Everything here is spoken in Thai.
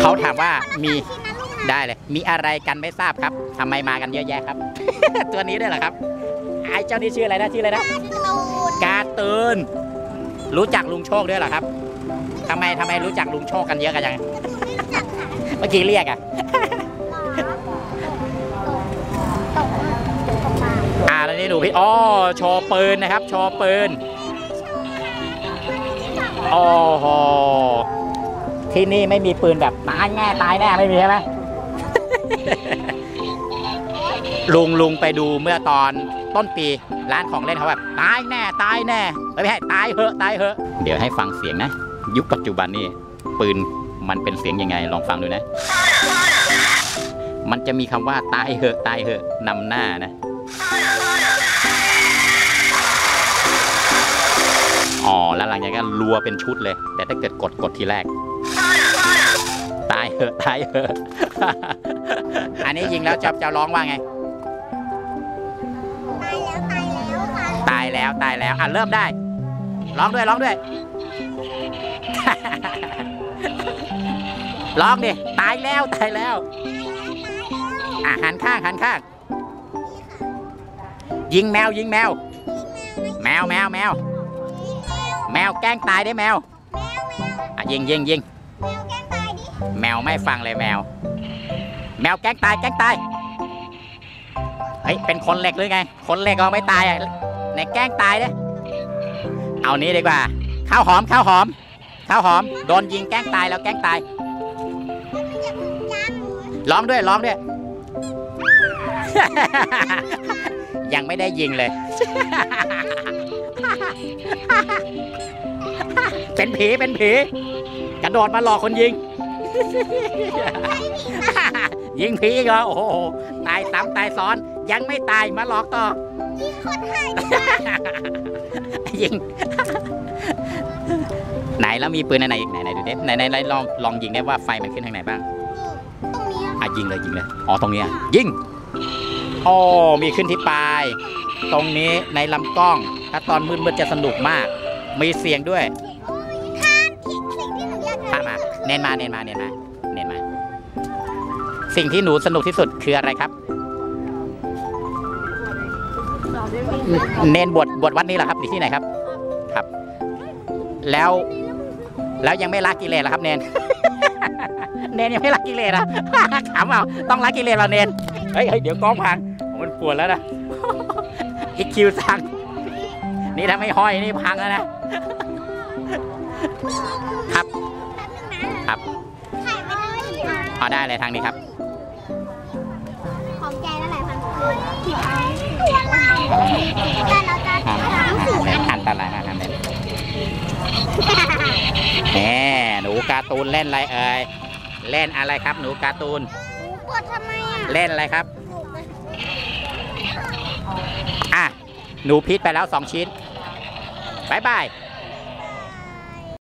เขาถามว่ามีได้เลยมีอะไรกันไม่ทราบครับทำไมมากันเยอะแยะครับ ตัวนี้ด้วยเหรอครับไอ้เจ้านี่ชื่ออะไรนะชื่ออะไรนะการ์ตูนรู้จักลุงโชคด้วยเหรอครับทำไมรู้จักลุงโชคกันเยอะกันยังเมื่อกี้เรียกอ่ะ แล้วนี่ดูพี่อ๋อโชว์ปืนนะครับโชว์ปืนโอ้โหที่นี่ไม่มีปืนแบบตายแน่ไม่มีใช่ไหม ลุงไปดูเมื่อตอนต้นปีร้านของเล่นเขาแบบตายแน่ไม่ใช่ตายเหอะเดี๋ยวให้ฟังเสียงนะยุคปัจจุบันนี่ปืนมันเป็นเสียงยังไงลองฟังดูนะมันจะมีคำว่าตายเหอะนำหน้านะอ๋อแล้วหลังจากนั้นรัวเป็นชุดเลยแต่ถ้าเกิดกดทีแรกตายเหอะ อันนี้ยิงแล้วจะร้องว่าไงตายแล้วอ่ะเริ่มได้ร้องด้วยร้องดิตายแล้วอ่ะหันข้างยิงแมวแมวแกล้งตายได้แมวอ่ะยิงแมวไม่ฟังเลยแมวแกล้งตายเฮ้ยเป็นคนเหล็กหรือไงคนเหล็กก็ไม่ตายอ่ะในแกล้งตายเนี่ยเอานี้ดีกว่าข้าวหอมโดนยิงแกล้งตายแล้วแกล้งตายร้องด้วย ยังไม่ได้ยิงเลย เป็นผีกระโดดมาหลอกคนยิง ยิงผีก็โอ้โหตายซ้ำตายซ้อนยังไม่ตายมาหลอกต่อยิงคนไทย ยิง ไหนแล้วมีปืนไหนอีกไหนดูเด็ไหนลองยิงได้ว่าไฟมันขึ้นทางไหนบ้างตรงนี้อ่ะยิงเลยอ๋อตรงนี้ยิงโอ้มีขึ้นที่ปลายตรงนี้ในลำกล้องถ้าตอนมืดจะสนุกมากมีเสียงด้วยข้ามาเน้นมาสิ่งที่หนูสนุกที่สุดคืออะไรครับเน้นบวชวัดนี้เหรอครับที่ไหนครับครับแล้วยังไม่ละกิเลสเหรอครับเน้น เน้นยังไม่ละกิเลสนะถามเอาต้องละกิเลสเราเน้นเฮ้ยเดี๋ยวกล้องพังมันปวดแล้วนะอีกคิวสั่งนี่ถ้าไม่ห้อยนี่พังแล้วนะครับเอาได้เลยทางนี้ครับของแกนั่นแหละพันแต่เราจะอันตรายมากทำเลยแหมหนูการ์ตูนเล่นอะไรเอ่ยเล่นอะไรครับหนูการ์ตูนกดทำไมอ่ะเล่นอะไรครับอ่ะหนูพิษไปแล้ว2 ชิ้นบ๊ายบาย